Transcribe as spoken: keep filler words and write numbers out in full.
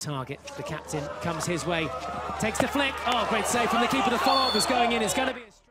Target, the captain, comes his way, takes the flick. Oh, great save from the keeper. The follow-up was going in. It's going to be a